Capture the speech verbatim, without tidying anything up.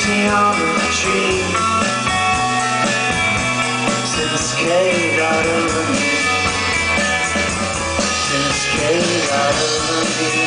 dancing on the tree since caved out over me, since caved out over me.